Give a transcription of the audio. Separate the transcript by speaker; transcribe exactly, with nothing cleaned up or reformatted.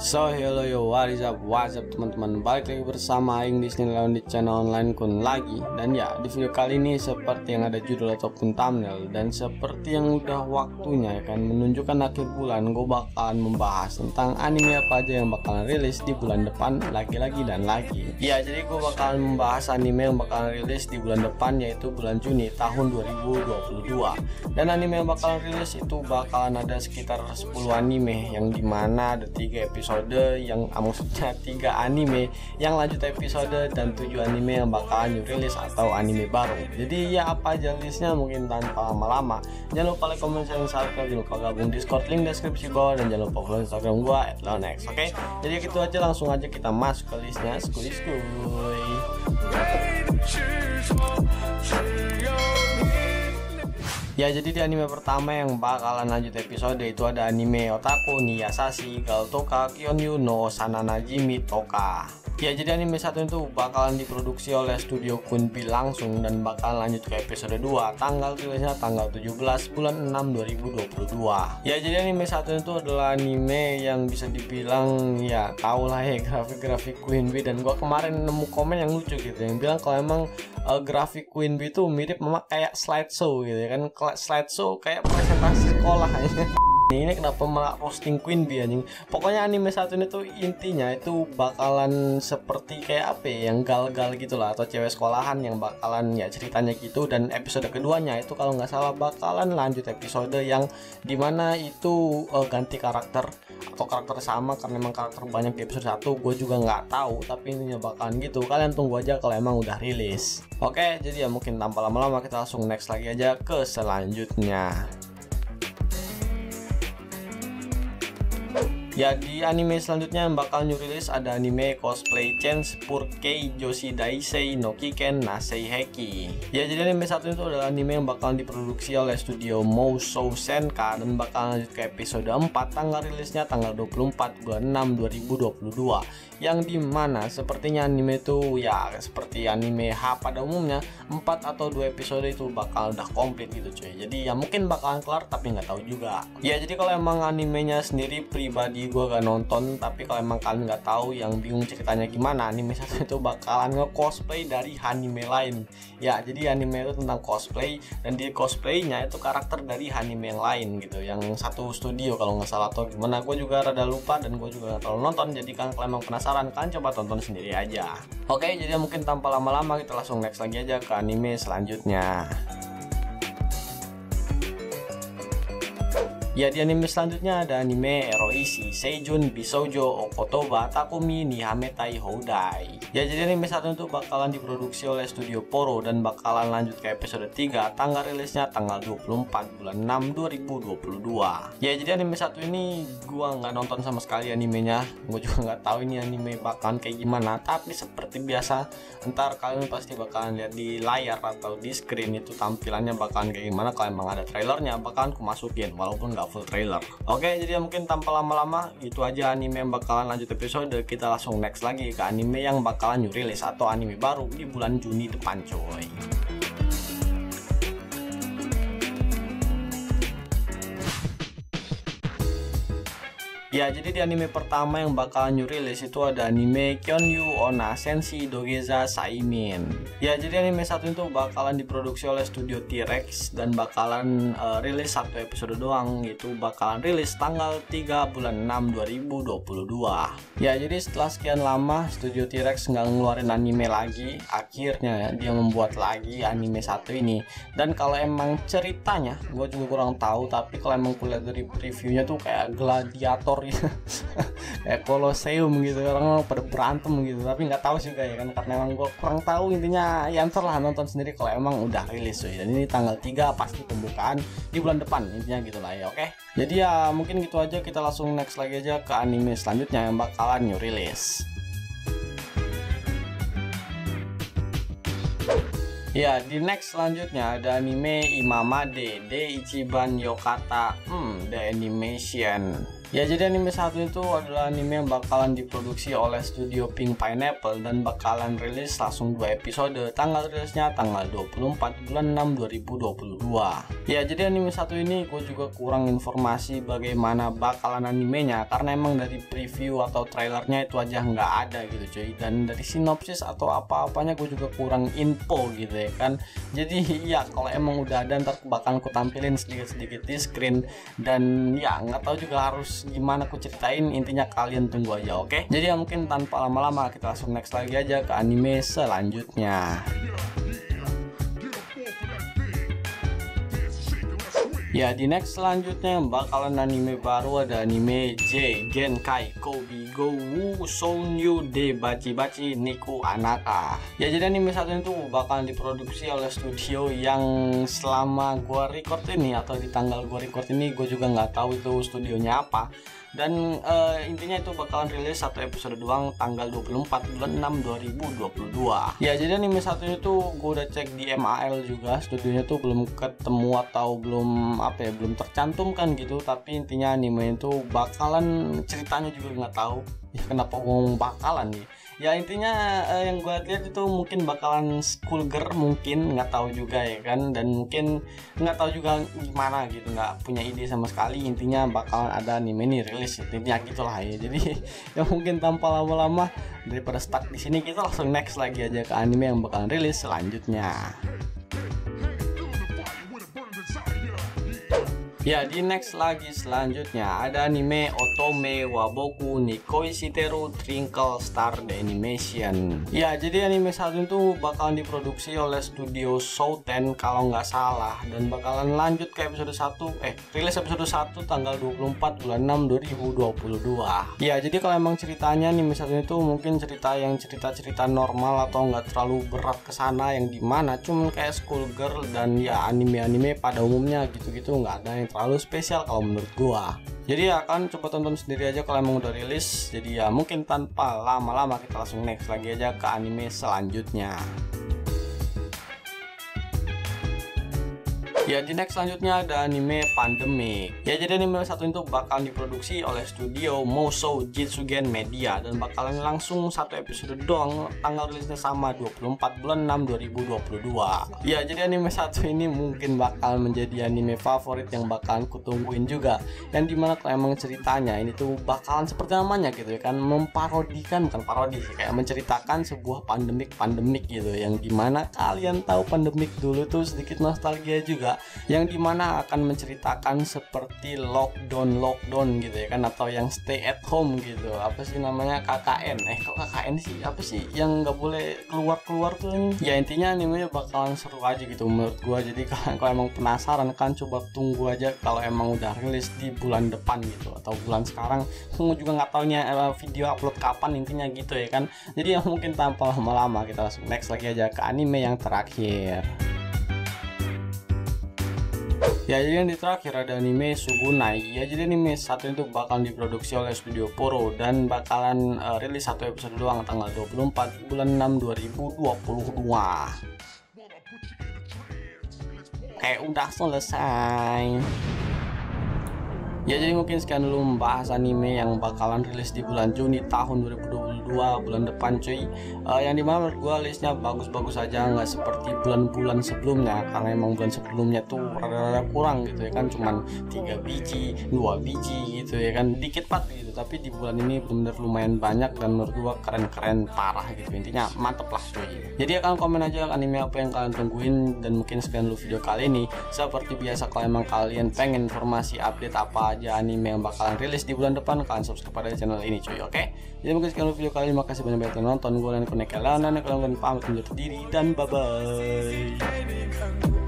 Speaker 1: So hello yo, what is up, what's up teman-teman, balik lagi bersama Aing di sini di channel online kun lagi. Dan ya, di video kali ini seperti yang ada judul ataupun thumbnail, dan seperti yang udah waktunya ya kan, menunjukkan akhir bulan, gue bakalan membahas tentang anime apa aja yang bakalan rilis di bulan depan, lagi-lagi dan lagi. Ya, jadi gue bakalan membahas anime yang bakalan rilis di bulan depan, yaitu bulan Juni tahun dua ribu dua puluh dua. Dan anime yang bakalan rilis itu bakalan ada sekitar sepuluh anime, yang dimana ada tiga episode yang ah, maksudnya tiga anime yang lanjut episode, dan tujuh anime yang bakalan new release atau anime baru. Jadi ya apa aja listnya, mungkin tanpa lama-lama jangan lupa like, comment, share, subscribe, jangan lupa gabung Discord, link deskripsi bawah, dan jangan lupa follow Instagram gua at leonex. Oke, okay? Jadi gitu aja, langsung aja kita masuk ke listnya. Skuy skuy. Ya, jadi di anime pertama yang bakalan lanjut episode itu ada anime Otaku ni Yasashi Gal Toka Kyonyu no Sananajimi Toka. Ya, jadi anime satu itu bakalan diproduksi oleh studio Kunbi langsung dan bakalan lanjut ke episode dua. Tanggal rilisnya tanggal tujuh belas bulan enam dua ribu dua puluh dua. Ya, jadi anime satu itu adalah anime yang bisa dibilang ya tau lah ya grafik-grafik Kunbi, dan gua kemarin nemu komen yang lucu gitu yang bilang kalau emang uh, grafik Kunbi itu mirip memang kayak slideshow gitu ya kan, slideshow kayak presentasi sekolah aja. Ini kenapa malah roasting Queen Bee anjing. Pokoknya anime satu ini tuh intinya itu bakalan seperti kayak apa ya, yang gal-gal gitulah, atau cewek sekolahan yang bakalan ya ceritanya gitu. Dan episode keduanya itu kalau nggak salah bakalan lanjut episode yang dimana itu uh, ganti karakter atau karakter sama, karena memang karakter banyak di episode satu. Gue juga nggak tahu, tapi intinya bakalan gitu. Kalian tunggu aja kalau emang udah rilis. Oke, jadi ya mungkin tanpa lama-lama kita langsung next lagi aja ke selanjutnya. Ya, di anime selanjutnya yang bakal new release ada anime Cosplay Change Purkei Joshi Daisei no Kiken Nasei Heki. Ya, jadi anime satu itu adalah anime yang bakal diproduksi oleh studio Mousou Senka dan bakal lanjut ke episode empat. Tanggal rilisnya tanggal dua puluh empat bulan enam dua ribu dua puluh dua. Yang dimana sepertinya anime itu ya seperti anime H pada umumnya, empat atau dua episode itu bakal udah komplit gitu cuy. Jadi ya mungkin bakalan kelar tapi nggak tahu juga. Ya, jadi kalau emang animenya sendiri pribadi gue gak nonton, tapi kalau emang kalian nggak tahu yang bingung ceritanya gimana, anime satu itu bakalan nge-cosplay dari anime lain. Ya, jadi anime itu tentang cosplay, dan di cosplaynya itu karakter dari anime yang lain gitu, yang satu studio kalau nggak salah atau gimana. Gue juga rada lupa dan gue juga gak terlalu nonton, jadi kan kalau emang penasaran kan coba tonton sendiri aja. Oke, jadi mungkin tanpa lama-lama kita langsung next lagi aja ke anime selanjutnya. Ya, di anime selanjutnya ada anime Eroishi Seijun Bisoujo Okotoba Takumi ni Hametai Houdai. Ya, jadi anime satu itu bakalan diproduksi oleh studio Poro dan bakalan lanjut ke episode tiga. Tanggal rilisnya tanggal dua puluh empat bulan enam dua ribu dua puluh dua. Ya, jadi anime satu ini gua nggak nonton sama sekali animenya. Gua juga nggak tahu ini anime bakalan kayak gimana, tapi seperti biasa ntar kalian pasti bakalan lihat di layar atau di screen itu tampilannya bakalan kayak gimana. Kalau emang ada trailernya bakalan ku masukin walaupun nggak full trailer. Oke, jadi mungkin tanpa lama-lama itu aja anime yang bakalan lanjut episode. Kita langsung next lagi ke anime yang bakalan new release atau anime baru di bulan Juni depan coy. Ya, jadi di anime pertama yang bakalan new release itu ada anime Kyonyu Onna Senshi Dogeza Saimin. Ya, jadi anime satu itu bakalan diproduksi oleh studio T-Rex dan bakalan uh, rilis satu episode doang, itu bakalan rilis tanggal tiga bulan enam dua ribu dua puluh dua. Ya, jadi setelah sekian lama studio T-Rex nggak ngeluarin anime lagi, akhirnya ya, dia membuat lagi anime satu ini. Dan kalau emang ceritanya gue juga kurang tahu, tapi kalau emang kulihat dari reviewnya tuh kayak gladiator kayak Colosseum gitu, orang pada berantem gitu, tapi nggak tahu juga ya kan, karena emang gue kurang tahu. Intinya ya ntar lah nonton sendiri kalau emang udah rilis cuy. Dan ini tanggal tiga pasti pembukaan di bulan depan, intinya gitu lah ya. Oke, jadi ya mungkin gitu aja, kita langsung next lagi aja ke anime selanjutnya yang bakalan new release. Ya, di next selanjutnya ada anime Imamade de Ichiban Yokata hmm, The Animation. Ya, jadi anime satu itu adalah anime yang bakalan diproduksi oleh studio Pink Pineapple dan bakalan rilis langsung dua episode. Tanggal rilisnya tanggal dua puluh empat bulan enam dua ribu dua puluh dua. Ya, jadi anime satu ini gue juga kurang informasi bagaimana bakalan animenya, karena emang dari preview atau trailernya itu aja nggak ada gitu cuy. Dan dari sinopsis atau apa-apanya gue juga kurang info gitu ya kan. Jadi ya kalau emang udah ada ntar bakalan ku tampilin sedikit-sedikit di screen. Dan ya nggak tahu juga harus gimana aku ceritain, intinya kalian tunggu aja, oke? Jadi ya mungkin tanpa lama-lama kita langsung next lagi aja ke anime selanjutnya. Ya, di next selanjutnya bakalan anime baru, ada anime J Genkai Kobigo Wu Sounyu de Bachi Bachi Niku Anaka. Ya, jadi anime satu itu bakalan diproduksi oleh studio yang selama gua record ini atau di tanggal gua record ini gue juga nggak tahu itu studionya apa. Dan uh, intinya itu bakalan rilis satu episode doang tanggal dua puluh empat bulan enam dua ribu dua puluh dua. Ya, jadi anime satunya tuh gue udah cek di M A L juga, studionya tuh belum ketemu atau belum apa ya, belum tercantumkan gitu. Tapi intinya anime itu bakalan, ceritanya juga nggak tahu ya kenapa ngomong bakalan nih. Ya intinya eh, yang gue lihat itu mungkin bakalan schoolgirl, mungkin nggak tahu juga ya kan. Dan mungkin nggak tahu juga gimana gitu, nggak punya ide sama sekali. Intinya bakalan ada anime ini rilis, intinya gitulah ya. Jadi ya mungkin tanpa lama-lama daripada stuck di sini, kita langsung next lagi aja ke anime yang bakalan rilis selanjutnya. Ya, di next lagi selanjutnya ada anime Otome wa Boku ni Koi Shiteru Twinkle Star The Animation. Ya, jadi anime satu itu bakalan diproduksi oleh studio Souten kalau nggak salah, dan bakalan lanjut ke episode satu, eh rilis episode satu tanggal dua puluh empat bulan enam dua ribu dua puluh dua. Ya, jadi kalau emang ceritanya anime satu itu mungkin cerita yang cerita-cerita normal atau nggak terlalu berat kesana, yang dimana cuman kayak schoolgirl dan ya anime-anime pada umumnya gitu-gitu, nggak ada yang terlalu spesial kalau menurut gua. Jadi ya kan coba tonton sendiri aja kalau emang udah rilis. Jadi ya mungkin tanpa lama-lama kita langsung next lagi aja ke anime selanjutnya. Ya, di next selanjutnya ada anime Pandemic. Ya, jadi anime satu itu bakal diproduksi oleh studio Mousou Jitsugen Media dan bakalan langsung satu episode doang. Tanggal rilisnya sama dua puluh empat bulan enam dua ribu dua puluh dua. Ya, jadi anime satu ini mungkin bakal menjadi anime favorit yang bakalan kutungguin juga. Yang dimana kalau emang ceritanya ini tuh bakalan seperti namanya gitu ya kan, memparodikan, bukan parodi sih, kayak menceritakan sebuah pandemik-pandemik gitu. Yang dimana kalian tahu pandemik dulu tuh sedikit nostalgia juga, yang dimana akan menceritakan seperti lockdown lockdown gitu ya kan, atau yang stay at home gitu, apa sih namanya, K K N eh kok K K N sih, apa sih yang nggak boleh keluar keluar tuh ini. Ya intinya animenya bakalan seru aja gitu menurut gua. Jadi kalau emang penasaran kan, coba tunggu aja kalau emang udah rilis di bulan depan gitu atau bulan sekarang. Tunggu juga nggak taunya eh, video upload kapan, intinya gitu ya kan. Jadi yang mungkin tanpa lama-lama kita langsung next lagi aja ke anime yang terakhir. Ya, jadi yang di terakhir ada anime Sugunai. Ya, jadi anime satu itu bakal diproduksi oleh studio Poro dan bakalan uh, rilis satu episode doang tanggal dua puluh empat bulan enam dua ribu dua puluh dua. Kayak udah selesai. Ya, jadi mungkin sekian dulu membahas anime yang bakalan rilis di bulan Juni tahun dua ribu dua puluh dua, bulan depan cuy. uh, Yang dimana menurut gue listnya bagus-bagus aja, nggak seperti bulan-bulan sebelumnya. Karena emang bulan sebelumnya tuh rada-rada kurang gitu ya kan, cuman tiga biji, dua biji gitu ya kan, dikit banget gitu. Tapi di bulan ini bener-bener lumayan banyak dan menurut gue keren-keren parah gitu. Intinya mantep lah cuy. Jadi akan komen aja anime apa yang kalian tungguin. Dan mungkin sekian dulu video kali ini. Seperti biasa, kalau emang kalian pengen informasi update apa aja anime yang bakalan rilis di bulan depan, kalian subscribe pada channel ini cuy, oke? Okay? Jadi mungkin sekian video kali ini, makasih banyak-banyak yang nonton. Gue dan konek kalian, dan kalian pamit undur diri dan bye bye.